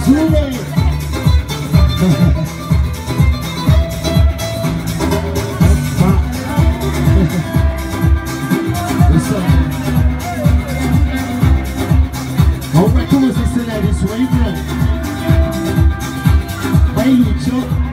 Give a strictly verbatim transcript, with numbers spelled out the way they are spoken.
Zule. On va commencer cela des soirées. Bye, Lucho.